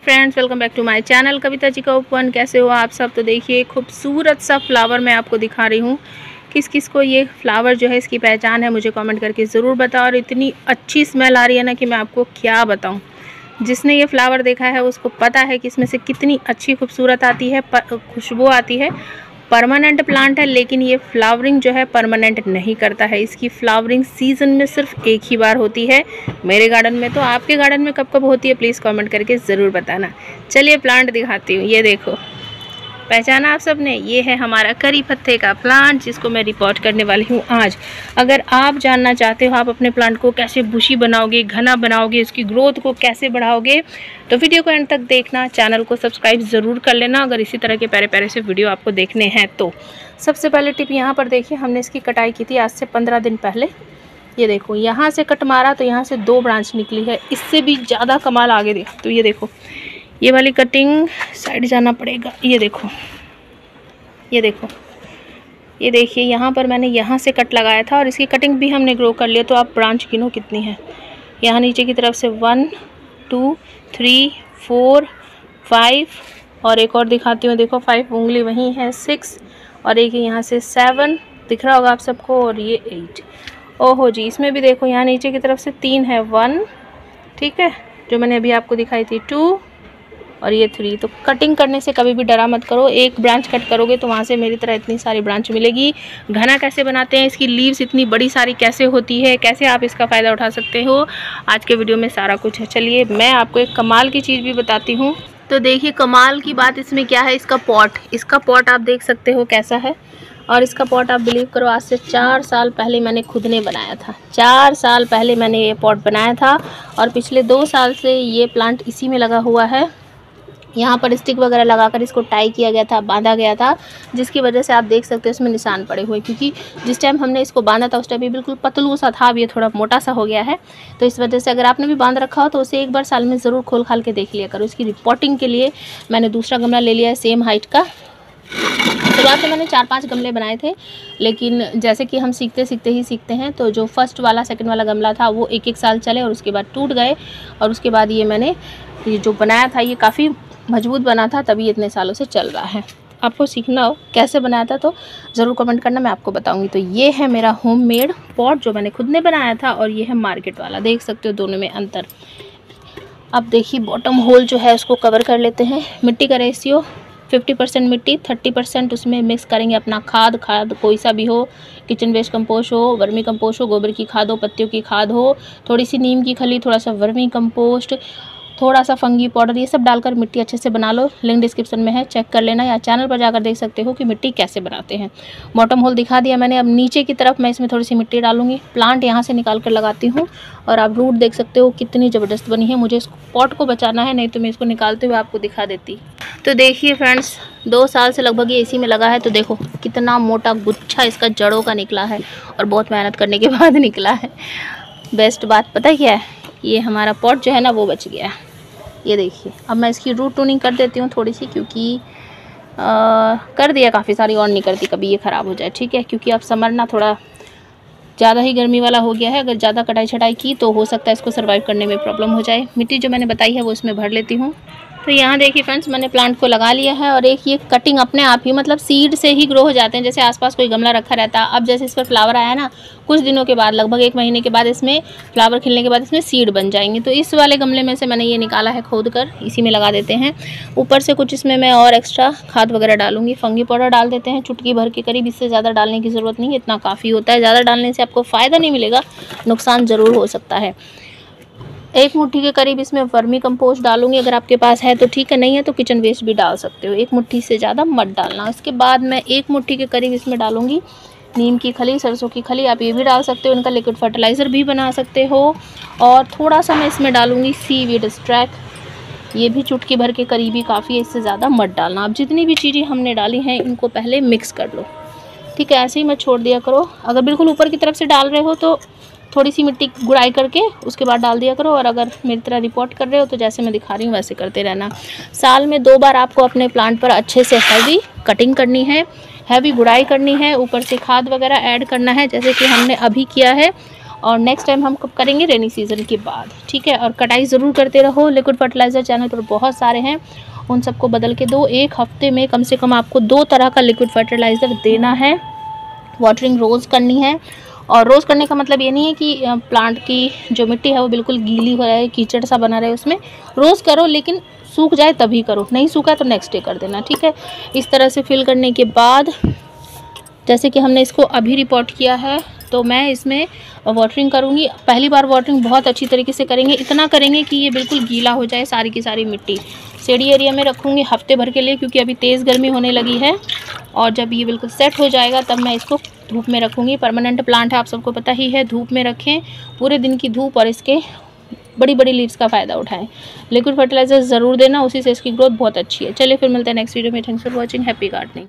Friends, welcome back to my channel Kavita ji का open. कैसे हो आप सब? तो देखिए खूबसूरत सा फ्लावर मैं आपको दिखा रही हूँ। किस किस को ये फ्लावर जो है इसकी पहचान है मुझे कमेंट करके ज़रूर बताओ। और इतनी अच्छी स्मेल आ रही है ना कि मैं आपको क्या बताऊँ। जिसने ये फ्लावर देखा है उसको पता है कि इसमें से कितनी अच्छी खूबसूरत आती है, खुशबू आती है। परमानेंट प्लांट है लेकिन ये फ्लावरिंग जो है परमानेंट नहीं करता है। इसकी फ्लावरिंग सीज़न में सिर्फ एक ही बार होती है मेरे गार्डन में। तो आपके गार्डन में कब कब होती है प्लीज़ कमेंट करके ज़रूर बताना। चलिए प्लांट दिखाती हूँ। ये देखो, पहचाना आप सबने? ये है हमारा करी पत्ते का प्लांट जिसको मैं रिपोर्ट करने वाली हूँ आज। अगर आप जानना चाहते हो आप अपने प्लांट को कैसे बुशी बनाओगे, घना बनाओगे, इसकी ग्रोथ को कैसे बढ़ाओगे, तो वीडियो को एंड तक देखना। चैनल को सब्सक्राइब ज़रूर कर लेना अगर इसी तरह के प्यारे प्यारे से वीडियो आपको देखने हैं तो। सबसे पहले टिप यहाँ पर देखिए, हमने इसकी कटाई की थी आज से 15 दिन पहले। ये देखो, यहाँ से कट मारा तो यहाँ से 2 ब्रांच निकली है। इससे भी ज़्यादा कमाल आगे देखो तो ये देखो, ये वाली कटिंग साइड जाना पड़ेगा। ये देखो, ये देखो, ये देखिए, यहाँ पर मैंने यहाँ से कट लगाया था और इसकी कटिंग भी हमने ग्रो कर लिया। तो आप ब्रांच गिनो कितनी है। यहाँ नीचे की तरफ से 1 2 3 4 5 और एक और दिखाती हूँ। देखो 5 उंगली वहीं है, 6 और एक यहाँ से 7 दिख रहा होगा आप सबको, और ये 8। ओहो जी, इसमें भी देखो यहाँ नीचे की तरफ से 3 है, 1 ठीक है, जो मैंने अभी आपको दिखाई थी 2 और ये 3। तो कटिंग करने से कभी भी डरा मत करो। एक ब्रांच कट करोगे तो वहाँ से मेरी तरह इतनी सारी ब्रांच मिलेगी। घना कैसे बनाते हैं, इसकी लीव्स इतनी बड़ी सारी कैसे होती है, कैसे आप इसका फ़ायदा उठा सकते हो, आज के वीडियो में सारा कुछ है। चलिए मैं आपको एक कमाल की चीज़ भी बताती हूँ। तो देखिए कमाल की बात इसमें क्या है, इसका पॉट आप देख सकते हो कैसा है। और इसका पॉट आप बिलीव करो आज से 4 साल पहले मैंने खुद ने बनाया था। 4 साल पहले मैंने ये पॉट बनाया था और पिछले 2 साल से ये प्लांट इसी में लगा हुआ है। यहाँ पर स्टिक वगैरह लगाकर इसको टाई किया गया था, बांधा गया था, जिसकी वजह से आप देख सकते हो इसमें निशान पड़े हुए। क्योंकि जिस टाइम हमने इसको बांधा था उस टाइम ये बिल्कुल पतलू सा था, अब ये थोड़ा मोटा सा हो गया है। तो इस वजह से अगर आपने भी बांध रखा हो तो उसे एक बार साल में ज़रूर खोल खाल के देख लिया करो। इसकी रिपोर्टिंग के लिए मैंने दूसरा गमला ले लिया है सेम हाइट का। शुरुआत में मैंने 4-5 गमले बनाए थे, लेकिन जैसे कि हम सीखते सीखते ही सीखते हैं, तो जो फर्स्ट वाला सेकंड वाला गमला था वो 1-1 साल चले और उसके बाद टूट गए। और उसके बाद ये मैंने ये जो बनाया था ये काफ़ी मजबूत बना था, तभी इतने सालों से चल रहा है। आपको सीखना हो कैसे बनाया था तो ज़रूर कमेंट करना, मैं आपको बताऊंगी। तो ये है मेरा होममेड पॉट जो मैंने खुद ने बनाया था और ये है मार्केट वाला। देख सकते हो दोनों में अंतर। अब देखिए बॉटम होल जो है उसको कवर कर लेते हैं। मिट्टी का रेशियो 50% मिट्टी, 30% उसमें मिक्स करेंगे अपना खाद कोई सा भी हो, किचन वेस्ट कंपोस्ट हो, वर्मी कंपोस्ट हो, गोबर की खाद हो, पत्तियों की खाद हो, थोड़ी सी नीम की खली, थोड़ा सा वर्मी कंपोस्ट, थोड़ा सा फंगी पाउडर, ये सब डालकर मिट्टी अच्छे से बना लो। लिंक डिस्क्रिप्शन में है, चेक कर लेना, या चैनल पर जाकर देख सकते हो कि मिट्टी कैसे बनाते हैं। बॉटम होल दिखा दिया मैंने। अब नीचे की तरफ मैं इसमें थोड़ी सी मिट्टी डालूंगी। प्लांट यहाँ से निकाल कर लगाती हूँ और आप रूट देख सकते हो कितनी ज़बरदस्त बनी है। मुझे इस पॉट को बचाना है, नहीं तो मैं इसको निकालते हुए आपको दिखा देती। तो देखिए फ्रेंड्स, 2 साल से लगभग ये इसी में लगा है। तो देखो कितना मोटा गुच्छा इसका जड़ों का निकला है और बहुत मेहनत करने के बाद निकला है। बेस्ट बात पता क्या है, ये हमारा पॉट जो है ना वो बच गया है। ये देखिए, अब मैं इसकी रूट टूनिंग कर देती हूँ थोड़ी सी, क्योंकि कर दिया काफ़ी सारी और नहीं करती कभी ये ख़राब हो जाए, ठीक है। क्योंकि अब समर ना थोड़ा ज़्यादा ही गर्मी वाला हो गया है। अगर ज़्यादा कटाई छटाई की तो हो सकता है इसको सर्वाइव करने में प्रॉब्लम हो जाए। मिट्टी जो मैंने बताई है वो इसमें भर लेती हूँ। तो यहाँ देखिए फ्रेंड्स, मैंने प्लांट को लगा लिया है और एक ये कटिंग अपने आप ही मतलब सीड से ही ग्रो हो जाते हैं। जैसे आसपास कोई गमला रखा रहता है, अब जैसे इस पर फ्लावर आया ना, कुछ दिनों के बाद लगभग 1 महीने के बाद इसमें फ्लावर खिलने के बाद इसमें सीड बन जाएंगे। तो इस वाले गमले में से मैंने ये निकाला है खोद कर, इसी में लगा देते हैं। ऊपर से कुछ इसमें मैं और एक्स्ट्रा खाद वगैरह डालूंगी। फंगी पाउडर डाल देते हैं चुटकी भर के करीब, इससे ज़्यादा डालने की ज़रूरत नहीं है, इतना काफ़ी होता है। ज़्यादा डालने से आपको फ़ायदा नहीं मिलेगा, नुकसान ज़रूर हो सकता है। 1 मुट्ठी के करीब इसमें वर्मी कंपोस्ट डालूंगी, अगर आपके पास है तो ठीक है, नहीं है तो किचन वेस्ट भी डाल सकते हो। 1 मुट्ठी से ज़्यादा मत डालना। इसके बाद मैं 1 मुट्ठी के करीब इसमें डालूंगी नीम की खली, सरसों की खली, आप ये भी डाल सकते हो, इनका लिक्विड फर्टिलाइज़र भी बना सकते हो। और थोड़ा सा मैं इसमें डालूंगी सीवीड एक्सट्रैक्ट, ये भी चुटकी भर के करीब ही काफ़ी है, इससे ज़्यादा मत डालना। अब जितनी भी चीज़ें हमने डाली हैं इनको पहले मिक्स कर लो, ठीक है। ऐसे ही मत छोड़ दिया करो। अगर बिल्कुल ऊपर की तरफ से डाल रहे हो तो थोड़ी सी मिट्टी गुड़ाई करके उसके बाद डाल दिया करो, और अगर मेरी तरह रिपोर्ट कर रहे हो तो जैसे मैं दिखा रही हूँ वैसे करते रहना। साल में 2 बार आपको अपने प्लांट पर अच्छे से हैवी कटिंग करनी है, हैवी गुड़ाई करनी है, ऊपर से खाद वगैरह ऐड करना है जैसे कि हमने अभी किया है। और नेक्स्ट टाइम हम कब करेंगे, रेनी सीज़न के बाद, ठीक है। और कटाई ज़रूर करते रहो। लिक्विड फर्टिलाइज़र चैनल पर बहुत सारे हैं, उन सबको बदल के दो। एक हफ्ते में कम से कम आपको 2 तरह का लिक्विड फर्टिलाइज़र देना है। वाटरिंग रोज़ करनी है, और रोज़ करने का मतलब ये नहीं है कि प्लांट की जो मिट्टी है वो बिल्कुल गीली हो रहा है, कीचड़ सा बना रहे, उसमें रोज़ करो, लेकिन सूख जाए तभी करो, नहीं सूखा तो नेक्स्ट डे कर देना, ठीक है। इस तरह से फिल करने के बाद, जैसे कि हमने इसको अभी रिपोर्ट किया है, तो मैं इसमें वाटरिंग करूँगी। पहली बार वाटरिंग बहुत अच्छी तरीके से करेंगे, इतना करेंगे कि ये बिल्कुल गीला हो जाए सारी की सारी मिट्टी। सीढ़ी एरिया में रखूँगी हफ्ते भर के लिए, क्योंकि अभी तेज़ गर्मी होने लगी है, और जब ये बिल्कुल सेट हो जाएगा तब मैं इसको धूप में रखूँगी। परमानेंट प्लांट है, आप सबको पता ही है, धूप में रखें, पूरे दिन की धूप, और इसके बड़ी बड़ी लीव्स का फ़ायदा उठाएं। लिक्विड फर्टिलाइज़र ज़रूर देना, उसी से इसकी ग्रोथ बहुत अच्छी है। चलिए फिर मिलते हैं नेक्स्ट वीडियो में। Thanks for watching, happy gardening.